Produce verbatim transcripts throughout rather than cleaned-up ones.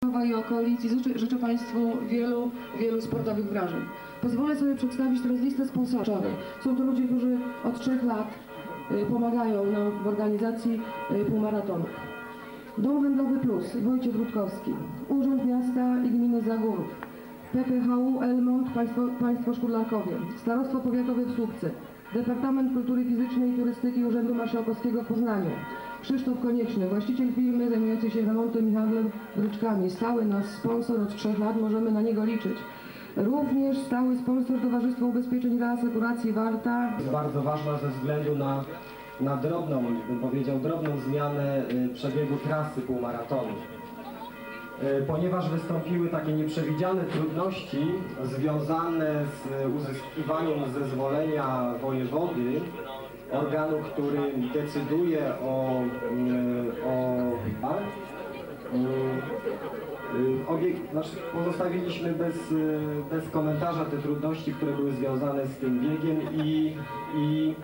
i okolic i życzę, życzę Państwu wielu, wielu sportowych wrażeń. Pozwolę sobie przedstawić teraz listę sponsorów. Są to ludzie, którzy od trzech lat y, pomagają nam w organizacji y, półmaratonu. Dom Wędlowy Plus, Wojciech Rutkowski, Urząd Miasta i Gminy Zagórów, P P H U Elmont, Państwo, Państwo Szkórlarkowie, Starostwo Powiatowe w Słupcy, Departament Kultury Fizycznej i Turystyki Urzędu Marszałkowskiego w Poznaniu, Krzysztof Konieczny, właściciel firmy zajmującej się remontem i handlem bryczkami, stały nasz sponsor od trzech lat, możemy na niego liczyć. Również stały sponsor Towarzystwa Ubezpieczeń Reasekuracji Warta. Jest bardzo ważna ze względu na, na drobną, bym powiedział, drobną zmianę przebiegu trasy półmaratonu. Ponieważ wystąpiły takie nieprzewidziane trudności związane z uzyskiwaniem zezwolenia wojewody, organu, który decyduje o, o obiekt, znaczy pozostawiliśmy bez, bez komentarza te trudności, które były związane z tym biegiem i, i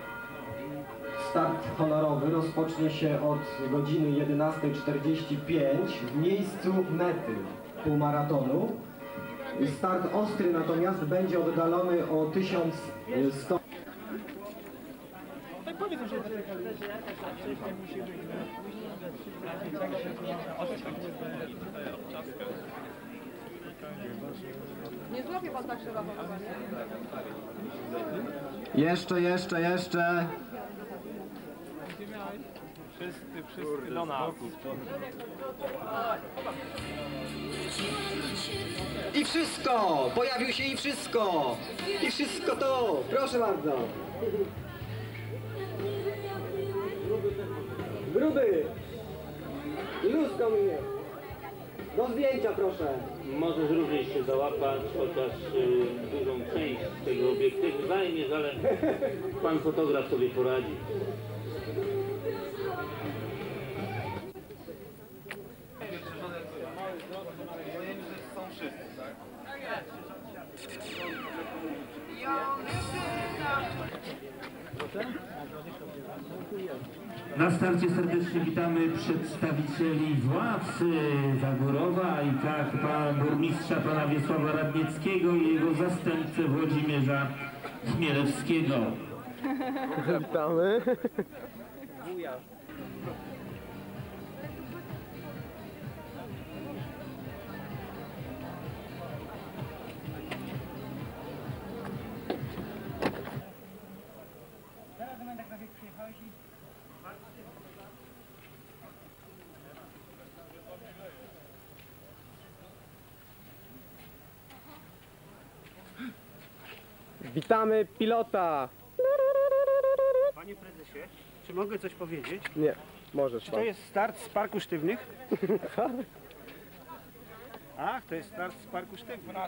start honorowy rozpocznie się od godziny jedenastej czterdzieści pięć w miejscu mety półmaratonu. Start ostry natomiast będzie oddalony o tysiąc sto. Tak powiedzą, że wcześniej musimy nie złapie pan tak szeroko. Jeszcze, jeszcze, jeszcze. Wszyscy, wszyscy do nas. I wszystko! Pojawił się i wszystko! I wszystko to! Proszę bardzo! Gruby! Luzgo mnie! Do zdjęcia proszę! Możesz również się załapać, chociaż y, dużą część tego obiektywu zajmiesz, ale pan fotograf sobie poradzi. Są wszyscy, tak? Na starcie serdecznie witamy przedstawicieli władz Zagórowa i tak pana burmistrza, pana Wiesława Radnieckiego i jego zastępcę Włodzimierza Chmielewskiego. Witamy. Witamy pilota! Panie prezesie, czy mogę coś powiedzieć? Nie, możesz Czy pan. to jest start z Parku Sztywnych? Ach, to jest start z Parku Sztywnych.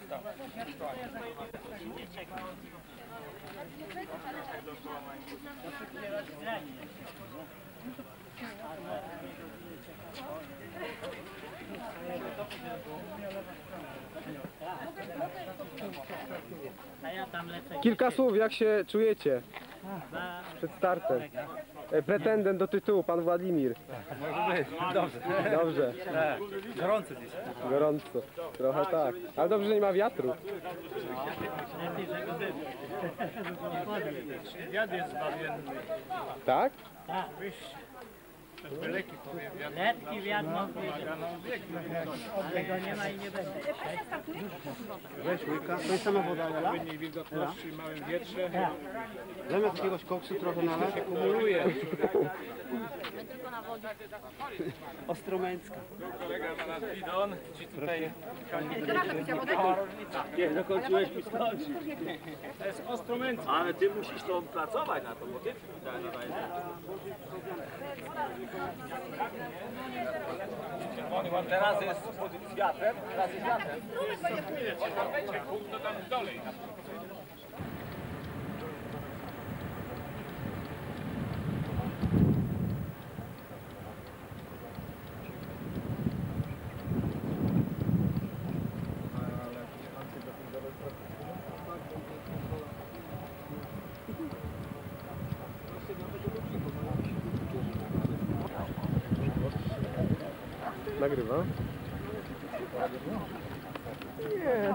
Kilka słów, jak się czujecie przed startem? E, Pretendent do tytułu, pan Władimir. Dobrze. Dobrze, Gorąco dziś. gorąco. Trochę tak. Ale dobrze, że nie ma wiatru. Wiatr jest zbawienny. Tak? Lekki powiem wiatr. Letki wiatr tego nie ma i nie będzie. Weź łyka. To jest sama woda, Lela? Odpowiedniej wilgotności, małym wietrze. Zamiast jakiegoś koksu trochę nalać. się kumuluje. Ostromęcka. Kolega na nas bidon, ci tutaj... Nie, dokończyłeś mi skończyć. To jest Ostromęcka. Ale ty musisz to pracować na to, bo ty nadajesz. Teraz jest z wiatrem, teraz jest wiatrem. To tam dalej. Nagrywa. Nie.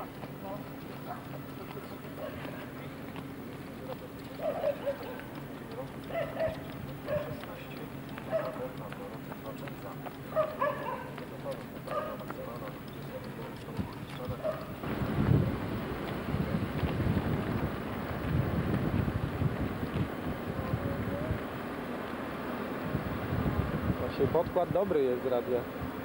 Właśnie podkład dobry jest z radia.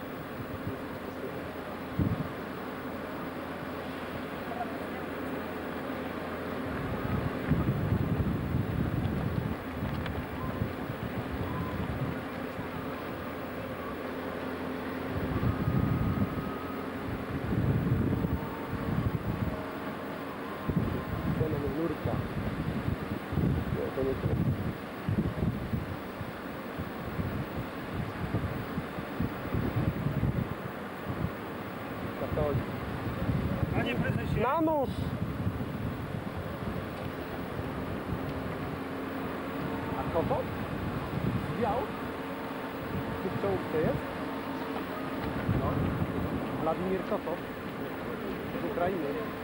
Nurka. Nie, to nie to. Katolik. Panie prezesie! Na nóż! A co to? Zwiał? Tu w czołówce jest? No. Władimir Kotow. Z Ukrainy.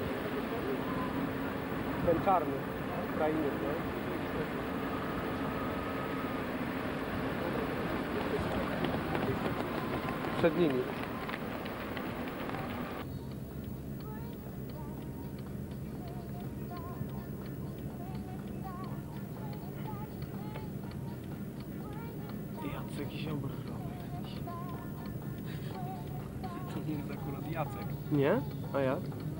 Ten czarny. Z Ukrainy, no. Przed nimi. Jacek Ziobro. To nie jest akurat Jacek. Nie? A jak?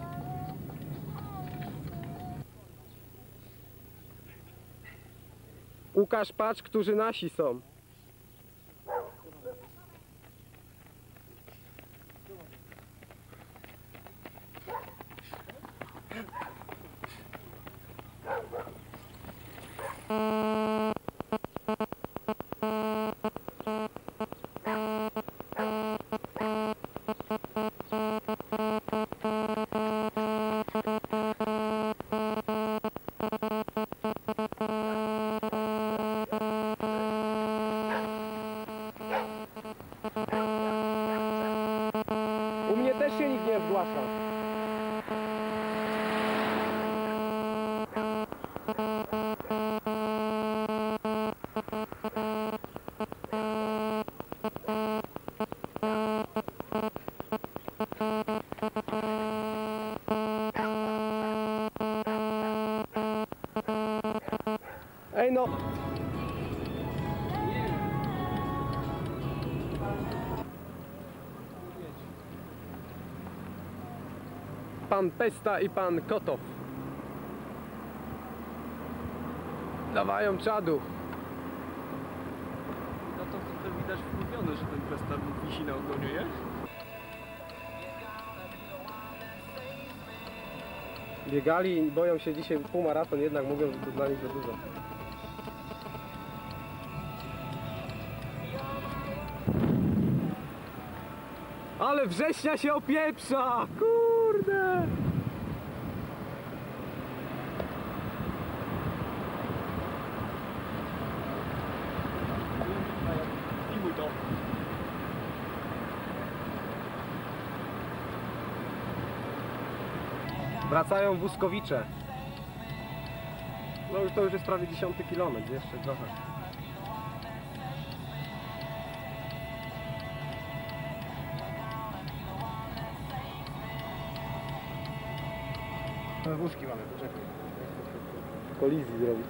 Łukasz, patrz, którzy nasi są. U mnie też się nikt nie zgłasza. Ej no! Pan Pesta i pan Kotow. Dawają czadu. No to trochę widać wmówione, że ten Pesta wisi na ogonie, nie? Biegali i boją się dzisiaj półmaraton, jednak mówią, że to dla nich za dużo. Ale września się opieprza! Kurde! Filmuj to. Wracają Wózkowicze. No już to już jest prawie dziesiąty kilometr, jeszcze trochę. Wózki mamy, poczekaj. Kolizji zrobić.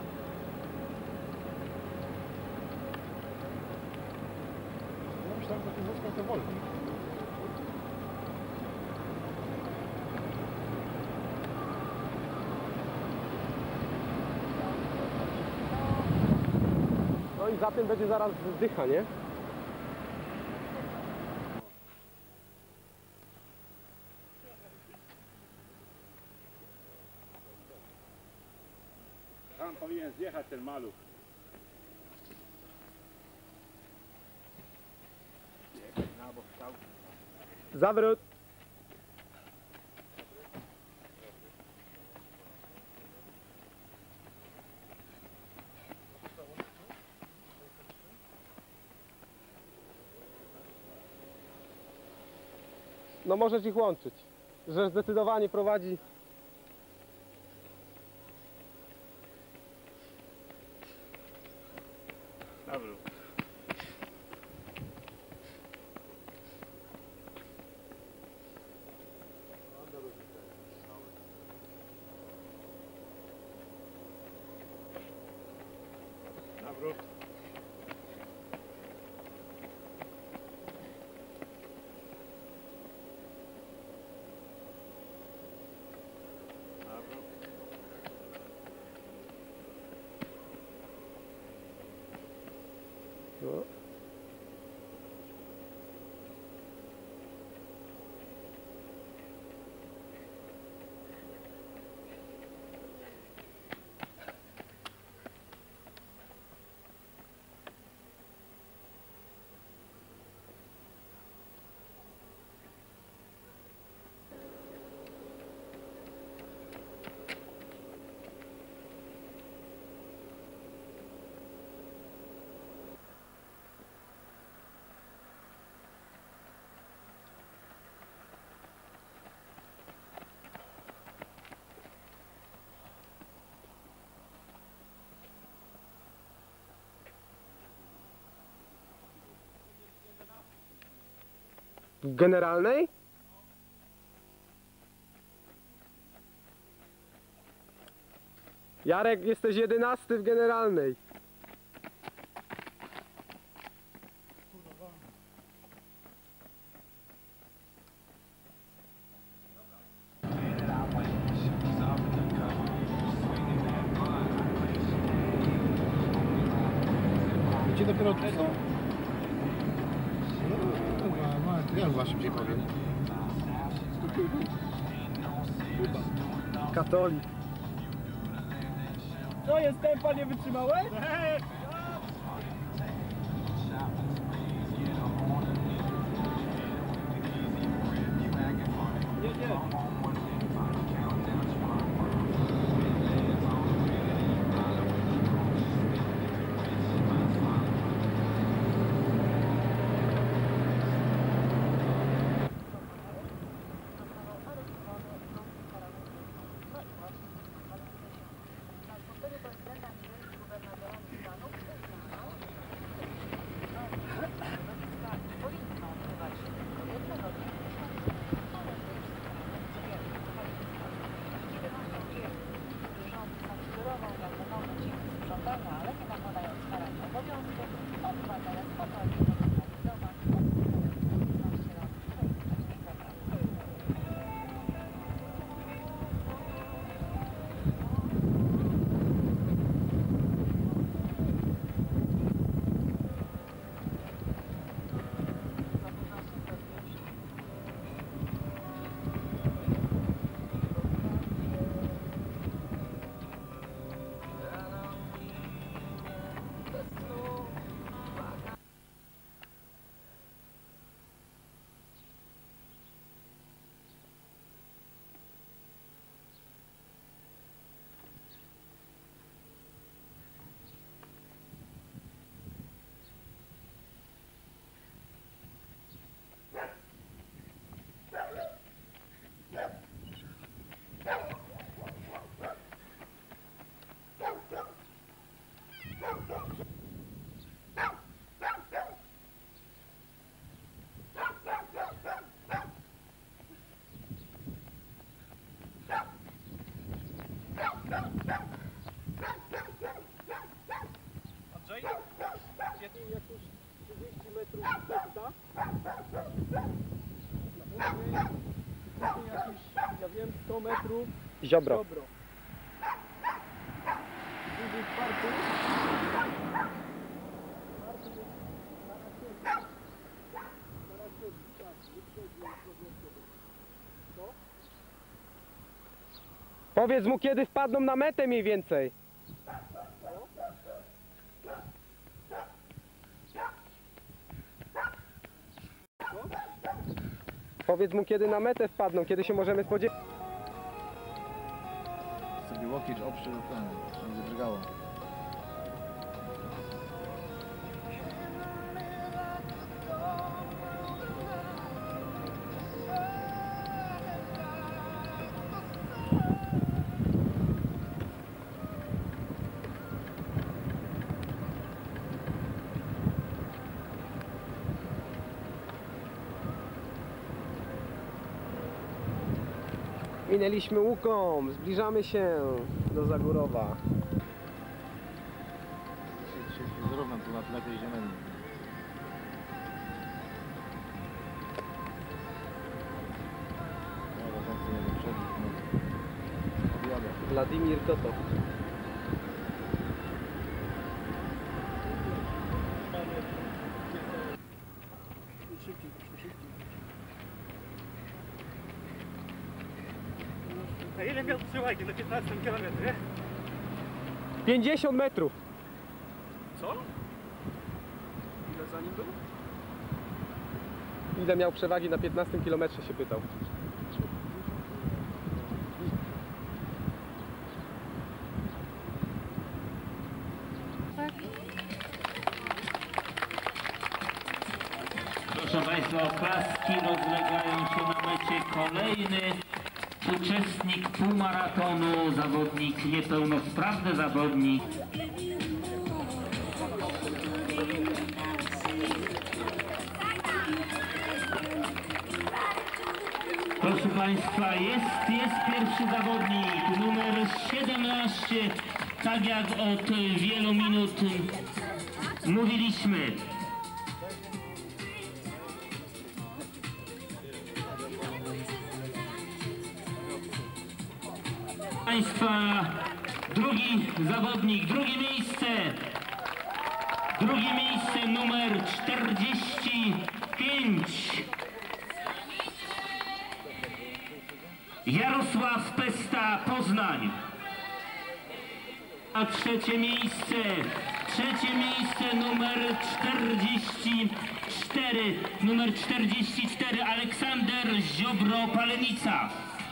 No myślałem, że tym wózkiem to wolno. No i za tym będzie zaraz dycha, nie? Tam powinien zjechać ten maluch. Zawrót! No no możesz ich łączyć. Że zdecydowanie prowadzi... Dobra. Nawrót. Nawrót. No. W generalnej? Jarek, jesteś jedenasty w generalnej. Gdzie dopiero tu są? Ja chyba szybciej powiem. Katolik. Co jest tempa, nie wytrzymałeś? Nie, nie. Ja wiem, sto metrów. Ziobro. Dobro. Drugi, czwarty. Powiedz mu, kiedy wpadną na metę mniej więcej. Powiedz mu, kiedy na metę wpadną, kiedy się możemy spodziewać. Sobie łokieć oprzy ten, żeby nie drgało. Minęliśmy Łukom, zbliżamy się do Zagórowa. Zrównam tu na lepiej zieleni. Władimir Kotow. A ile miał przełagi na piętnastym kilometrze? pięćdziesiąt metrów. Co? Ile za nim był? Ile miał przewagi na piętnastym kilometrze, się pytał. Proszę Państwa, oklaski rozlegają się na mecie. Kolejny uczestnik półmaratonu, zawodnik niepełnosprawny zawodnik. Proszę Państwa, jest, jest pierwszy zawodnik, numer siedemnaście, tak jak od wielu minut mówiliśmy. Państwa, drugi zawodnik, drugie miejsce, drugie miejsce numer czterdzieści pięć. Jarosław Pesta, Poznań. A trzecie miejsce, trzecie miejsce numer czterdzieści cztery, numer czterdzieści cztery, Aleksander Ziobro, Palenica.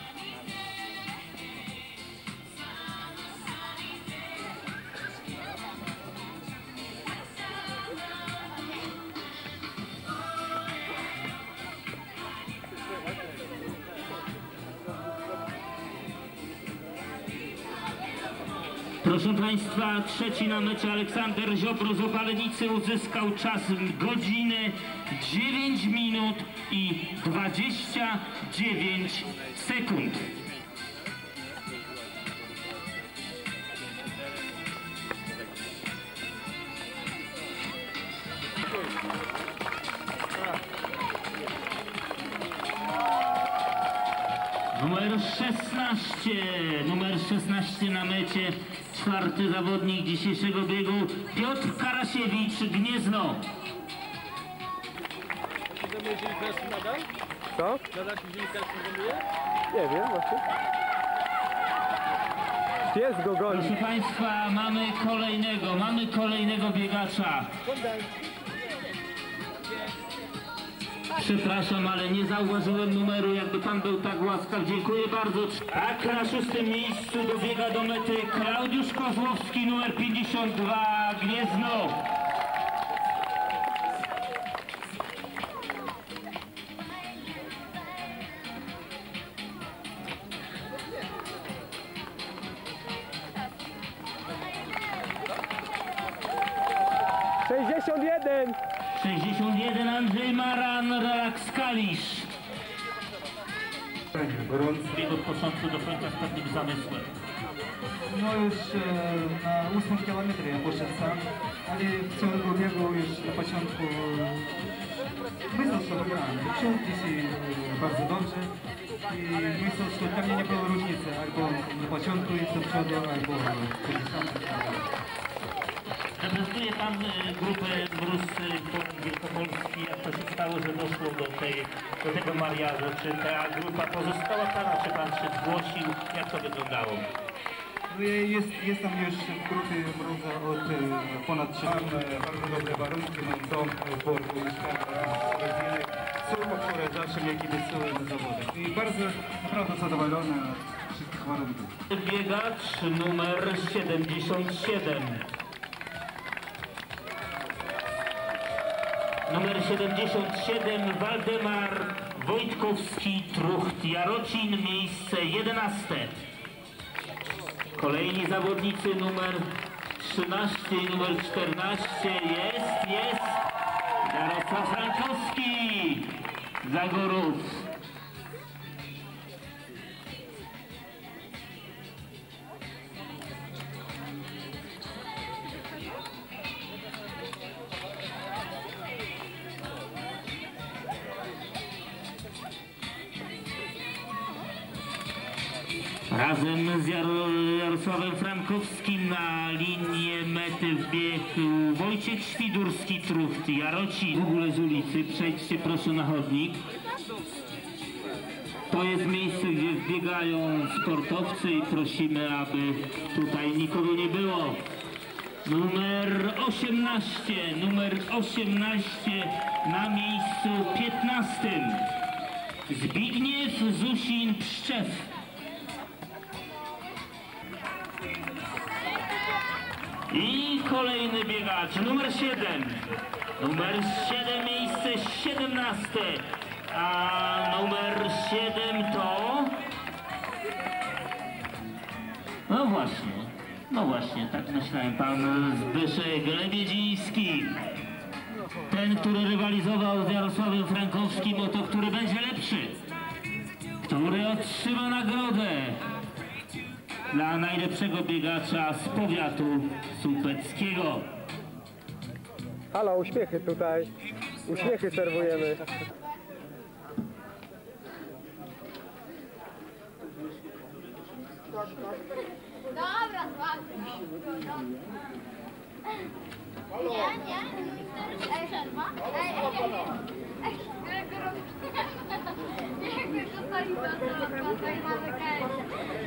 Proszę Państwa, trzeci na mecie Aleksander Ziobro z Opalenicy uzyskał czas godzinę dziewięć minut i dwadzieścia dziewięć sekund. Numer szesnaście, numer szesnaście na mecie, czwarty zawodnik dzisiejszego biegu, Piotr Karasiewicz, Gniezno. Zamierzy imprezki nadal? Co? Nadal się imprezki zamierzy? Nie wiem właśnie. Pies go goni. Proszę Państwa, mamy kolejnego, mamy kolejnego biegacza. Przepraszam, ale nie zauważyłem numeru, jakby Pan był tak łaskaw. Dziękuję bardzo. Tak, na szóstym miejscu dobiega do mety Klaudiusz Kozłowski, numer pięćdziesiąt dwa, Gniezno. sześćdziesiąt jeden. sześćdziesiąt jeden Andrzej Maran, Relax Kalisz. Bieg od początku do końca z pewnym zamysłem. No już e, na ósmym kilometrze ja poszedł sam, ale w ciągu biegu już na początku myślał, że wygrałem. Czuł dzisiaj bardzo dobrze i myślał, że dla mnie nie było różnicy, albo na początku jestem przodu, albo w pięćdziesiątym. Reprezentuje Pan y, grupę Mróz y, Wielkopolski. Jak to się stało, że doszło do, tej, do tego mariażu? Czy ta grupa pozostała Pana, czy Pan się zgłosił? Jak to wyglądało? No ja jest, jestem już w grupie Mroza od e, ponad trzy lat. Bardzo dobre warunki, mam dom w Borgu, córko, które zawsze mnie kibicuje na zawodach. I bardzo naprawdę zadowolony z wszystkich warunków. Biegacz numer siedemdziesiąt siedem. Numer siedemdziesiąt siedem Waldemar Wojtkowski, Trucht Jarocin, miejsce jedenaste. Kolejni zawodnicy numer trzynaście i numer czternaście. Jest, jest! Jarosław Frankowski, Zagórów. Razem z Jar- Jarosławem Frankowskim na linię mety wbiegł Wojciech Świdurski, Trucht, Jaroci. W ogóle z ulicy, przejdźcie proszę na chodnik. To jest miejsce, gdzie wbiegają sportowcy i prosimy, aby tutaj nikogo nie było. Numer osiemnaście, numer osiemnaście na miejscu piętnastym. Zbigniew Zusin-Pszczew. I kolejny biegacz, numer siedem. Numer siedem, miejsce siedemnaste. A numer siedem to... No właśnie, no właśnie, tak myślałem, pan Zbyszek Lewiedziński. Ten, który rywalizował z Jarosławem Frankowskim o to, który będzie lepszy. Który otrzyma nagrodę dla najlepszego biegacza z powiatu słupeckiego. Halo, uśmiechy tutaj. Uśmiechy serwujemy. Dobra, złapie. Nie, nie. Ej, przerwa. Ej, ej, ej. Ej, jak go robisz? Jak go dostali do tutaj mamy kajcie.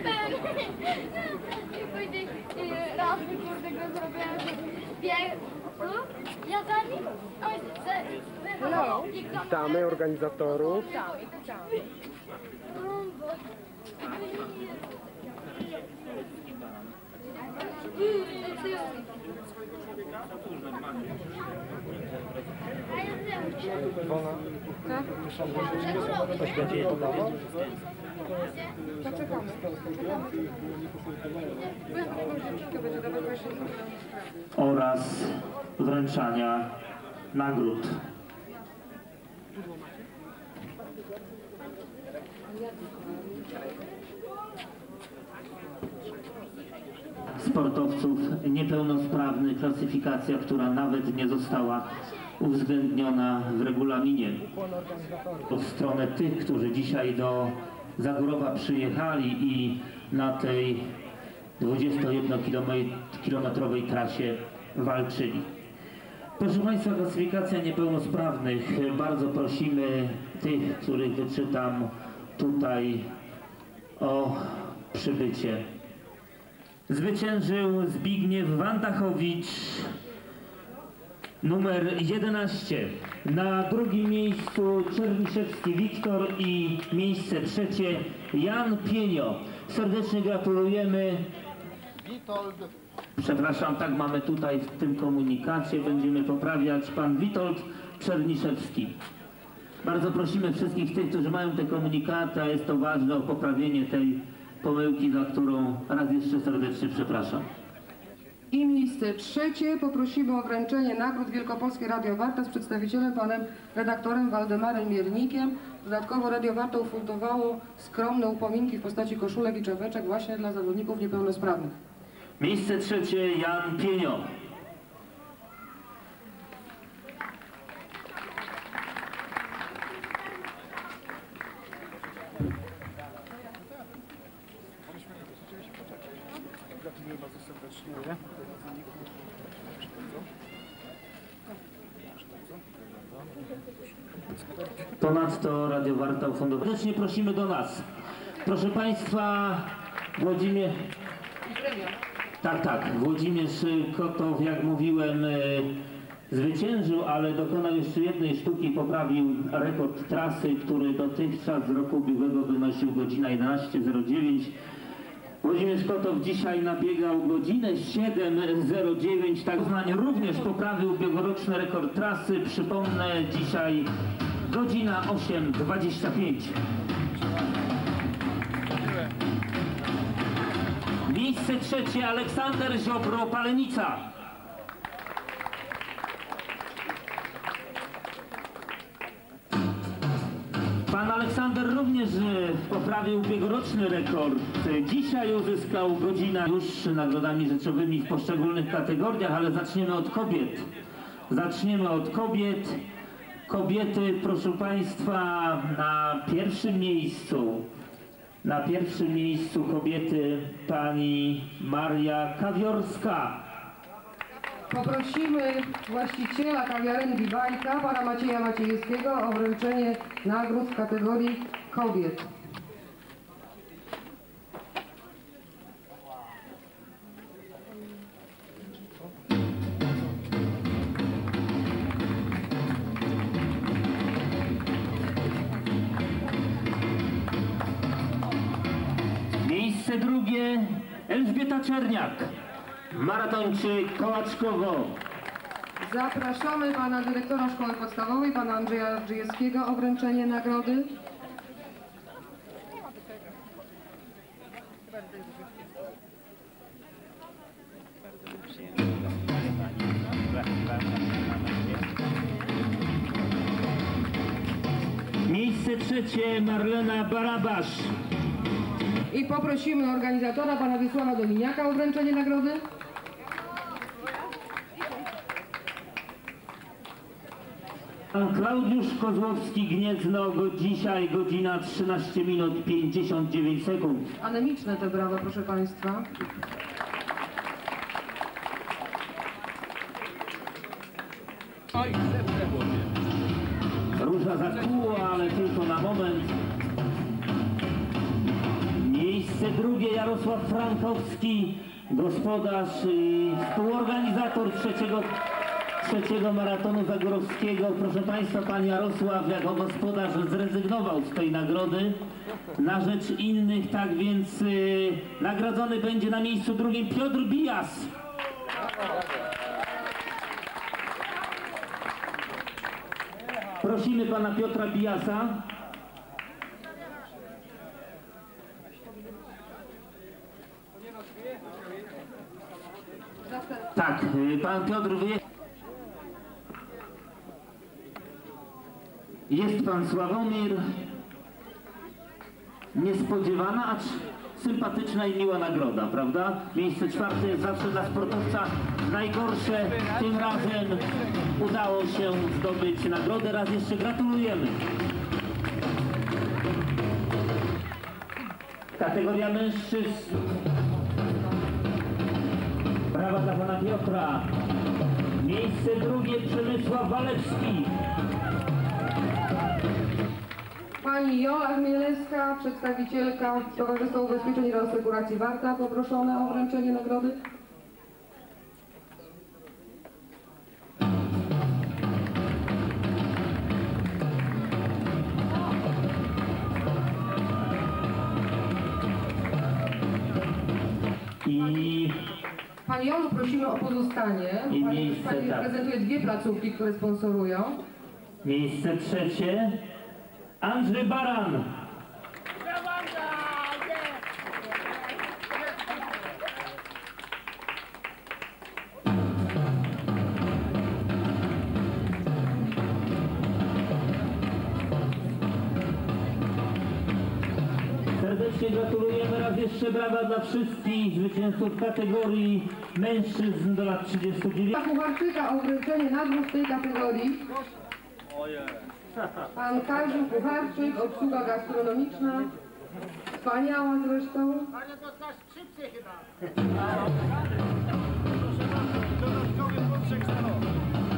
I później raz mi kurde go zrobiłem, że bieg... Ja za nim... Oj, Hello. Witamy organizatorów. Oraz wręczania nagród. Sportowców niepełnosprawnych, klasyfikacja, która nawet nie została uwzględniona w regulaminie. W stronę tych, którzy dzisiaj do Zagórowa przyjechali i na tej dwudziestojednokilometrowej trasie walczyli. Proszę Państwa, klasyfikacja niepełnosprawnych. Bardzo prosimy tych, których wyczytam tutaj o przybycie. Zwyciężył Zbigniew Wantachowicz, numer jedenaście. Na drugim miejscu Czerniszewski Wiktor i miejsce trzecie Jan Pienio. Serdecznie gratulujemy. Przepraszam, tak mamy tutaj w tym komunikacie, będziemy poprawiać, pan Witold Czerniszewski. Bardzo prosimy wszystkich tych, którzy mają te komunikaty, a jest to ważne, o poprawienie tej pomyłki, za którą raz jeszcze serdecznie przepraszam. I miejsce trzecie poprosimy o wręczenie nagród Wielkopolskie Radio Warta z przedstawicielem panem redaktorem Waldemarem Miernikiem. Dodatkowo Radio Warta ufundowało skromne upominki w postaci koszulek i czapeczek właśnie dla zawodników niepełnosprawnych. Miejsce trzecie Jan Pienio. Gratuluję bardzo serdecznie. Ponadto Radio Warta ufundowało. Serdecznie prosimy do nas. Proszę Państwa, Włodzimierz... Tak, tak. Włodzimierz Kotow, jak mówiłem, zwyciężył, ale dokonał jeszcze jednej sztuki, poprawił rekord trasy, który dotychczas z roku ubiegłego wynosił godzina jedenaście zero dziewięć. Włodzimierz Kotow dzisiaj nabiegał godzinę siedem zero dziewięć. Tak, Poznań również poprawił ubiegłoroczny rekord trasy. Przypomnę, dzisiaj godzina osiem dwadzieścia pięć. Miejsce trzecie Aleksander Ziobro, Palenica. Pan Aleksander również poprawił ubiegłoroczny rekord. Dzisiaj uzyskał godzinę już nagrodami rzeczowymi w poszczególnych kategoriach, ale zaczniemy od kobiet. Zaczniemy od kobiet. Kobiety, proszę Państwa, na pierwszym miejscu Na pierwszym miejscu kobiety pani Maria Kawiorska. Poprosimy właściciela kawiarenki Bajka, pana Macieja Maciejewskiego, o wręczenie nagród w kategorii kobiet. Miejsce drugie Elżbieta Czerniak, maratończyk Kołaczkowo. Zapraszamy pana dyrektora szkoły podstawowej, pana Andrzeja Drzejewskiego, o wręczenie nagrody. Miejsce trzecie Marlena Barabasz. I poprosimy organizatora, pana Wiesława Dominiaka, o wręczenie nagrody. Pan Klaudiusz Kozłowski, Gniezno, go dzisiaj godzina trzynaście minut pięćdziesiąt dziewięć sekund. Anemiczne te brawa, proszę państwa. Róża zakłuła, ale tylko na moment. Miejsce drugie Jarosław Frankowski, gospodarz i współorganizator trzeciego, trzeciego maratonu zagórowskiego. Proszę państwa, pan Jarosław jako gospodarz zrezygnował z tej nagrody na rzecz innych, tak więc yy, nagrodzony będzie na miejscu drugim Piotr Bijas. Prosimy pana Piotra Bijasa. Tak, pan Piotr wyjechał. Jest pan Sławomir. Niespodziewana, acz sympatyczna i miła nagroda, prawda? Miejsce czwarte jest zawsze dla sportowca najgorsze. Tym razem udało się zdobyć nagrodę. Raz jeszcze gratulujemy. Kategoria mężczyzn. Brawa dla pana Piotra. Miejsce drugie Przemysław Walewski. Pani Jola Chmielewska, przedstawicielka Towarzystwa Ubezpieczeń i Reasekuracji Warta, poproszona o wręczenie nagrody. I Pani Jolu, prosimy o pozostanie. I Pani, miejsce, pani tak. reprezentuje dwie placówki, które sponsorują. miejsce trzecie Andrzej Baran. Serdecznie gratulujemy, raz jeszcze brawa dla wszystkich zwycięzców kategorii mężczyzn do lat trzydziestu dziewięciu. Pana Pucharczyka o wręczenie nagród w tej kategorii. Pan Kaziu Pucharczyk, obsługa gastronomiczna. Wspaniała zresztą. Panie, dostasz skrzypce chyba. Dodatkowy punczek stanowy.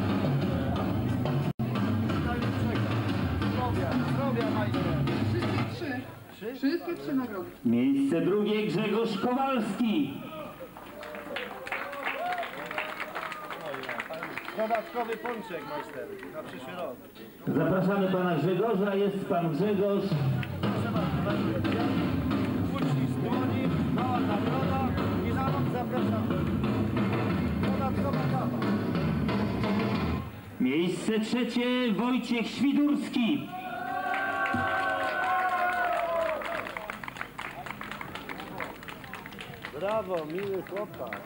Zdrowia, zdrowia, majster. Wszystkie trzy. Wszystkie trzy nagrody. Miejsce drugie Grzegorz Kowalski. Dodatkowy punczek, majster, na przyszły rok. Zapraszamy pana Grzegorza, jest pan Grzegorz. Proszę bardzo, uczciw z dłoni, mała nagroda i na rok zapraszamy. Dodatkowa kawa. Miejsce trzecie Wojciech Świdurski. Brawo, miły chłopak.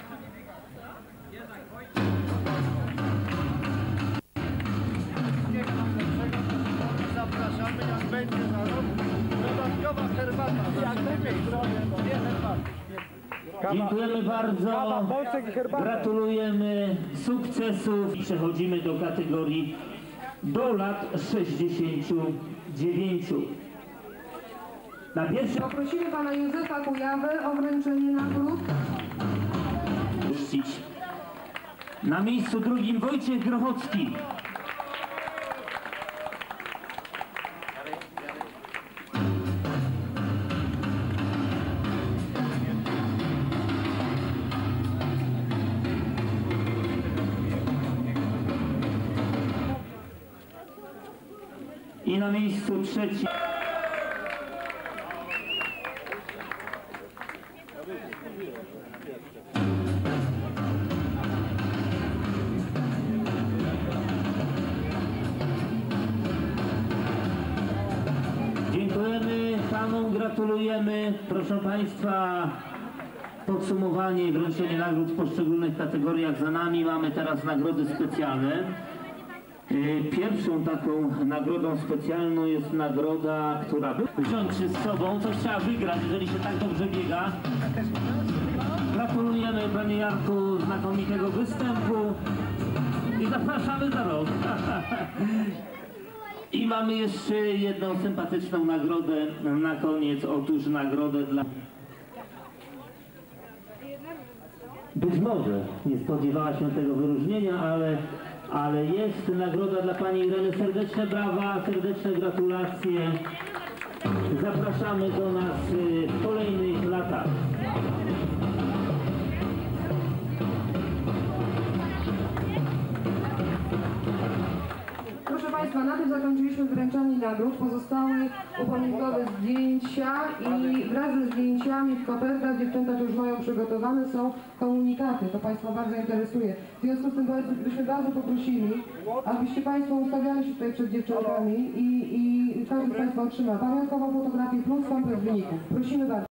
Zapraszamy, jak będzie na rok. Dodatkowa herbata. Jak będzie zdrowie, to nie herbaty. Dziękujemy bardzo. Gratulujemy sukcesów. Przechodzimy do kategorii do lat sześćdziesięciu dziewięciu. Na pierwszy Poprosimy pana Józefa Kujawę o wręczenie nagród. uczcić. Na miejscu drugim Wojciech Grochocki. I na miejscu trzecim dziękujemy panom, gratulujemy. Proszę państwa, podsumowanie i wręczenie nagród w poszczególnych kategoriach za nami. Mamy teraz nagrody specjalne. Pierwszą taką nagrodą specjalną jest nagroda, która wziąć z sobą, co chciała wygrać, jeżeli się tak dobrze biega. Gratulujemy panie Jarku znakomitego występu i zapraszamy za rok. I mamy jeszcze jedną sympatyczną nagrodę na koniec, otóż nagrodę dla... Być może nie spodziewała się tego wyróżnienia, ale ale jest nagroda dla pani Ireny. Serdeczne brawa, serdeczne gratulacje. Zapraszamy do nas w kolejnych latach. Proszę państwa, na tym zakończyliśmy wręczanie nagród. Pozostały upamiętnikowe zdjęcia i wraz ze zdjęciami w kopertach, dziewczęta to już mają przygotowane, są komunikaty. To państwa bardzo interesuje. W związku z tym byśmy bardzo poprosili, abyście państwo ustawiali się tutaj przed dziewczynkami i, i każdy z państwa otrzyma pamiątkową fotografię plus komplet wyników. Prosimy bardzo.